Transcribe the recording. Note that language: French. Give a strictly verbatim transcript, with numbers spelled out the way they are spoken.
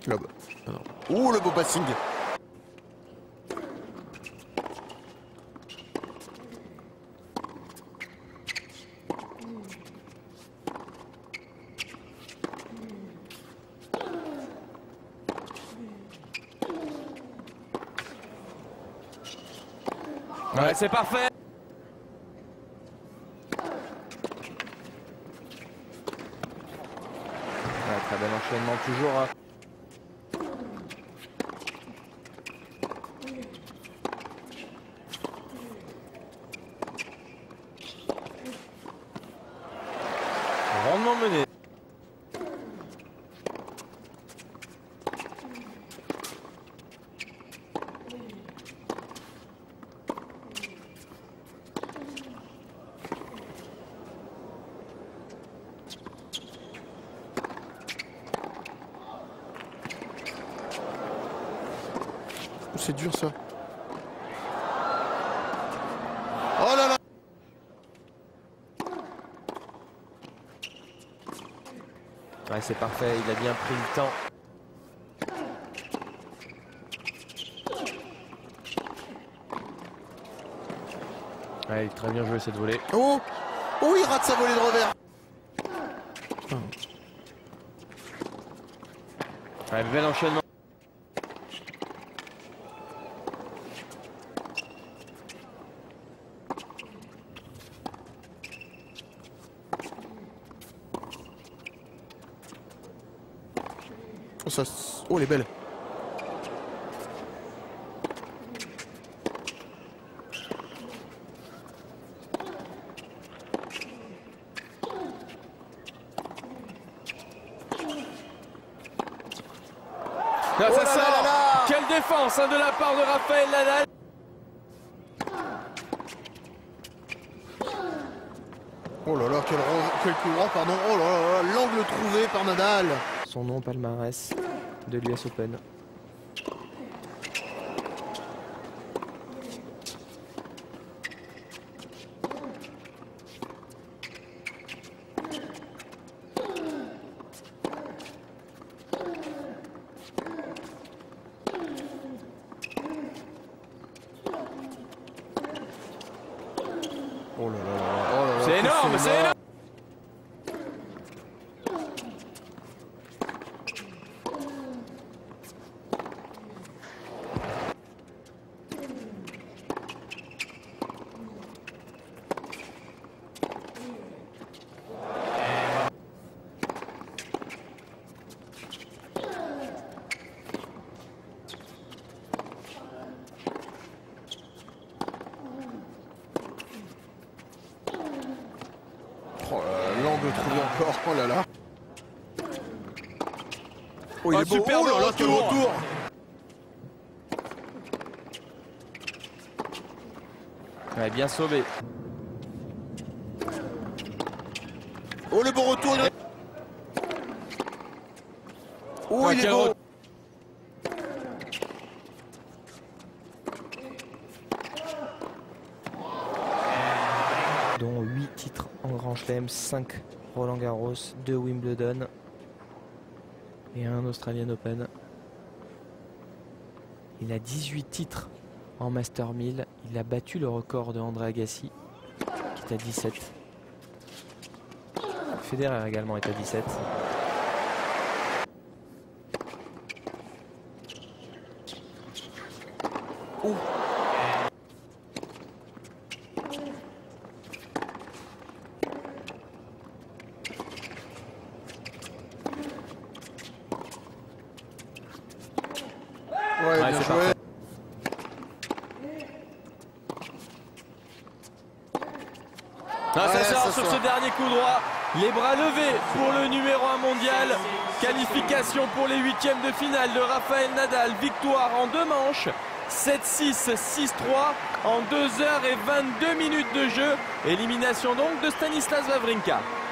Lob. Ouh, le beau passing. Ouais, c'est parfait. Ouais, très bel enchaînement toujours. Rendement mené. C'est dur ça. Oh là là. Ouais, c'est parfait, il a bien pris le temps. Ouais, il a très bien joué cette volée. Oh, oh, il rate sa volée de revers. Ouais, bel enchaînement. Oh, ça, oh, elle est belle. Là, oh ça là sort. là là. Quelle défense hein, de la part de Rafael Nadal. Oh là là, quel, quel coup droit, pardon. Oh là là, là l'angle trouvé par Nadal. Son nom palmarès de l'U S Open. Oh là là là, oh là là. C'est énorme, c'est énorme. Oh là là, l'angle trouvé encore. Oh là là. Oh, il Oh, est beau. superbe Oh là là, quel retour. retour. Ouais, bien sauvé. Oh, le beau retour. Oh, Ouais, il est quel beau. retour. Dont huit titres en Grand Chelem, cinq Roland Garros, deux Wimbledon et un Australian Open. Il a dix-huit titres en Master mille. Il a battu le record de André Agassi, qui est à dix-sept. Federer également est à dix-sept. Oh. Ouais, Ouais, bien c'est joué. parfait. Ah, ça Ouais, sort ça sur sort. ce dernier coup droit. Les bras levés pour le numéro un mondial. Qualification pour les huitièmes de finale de Rafael Nadal. Victoire en deux manches. sept six, six trois en deux heures et vingt-deux minutes de jeu. Élimination donc de Stanislas Wawrinka.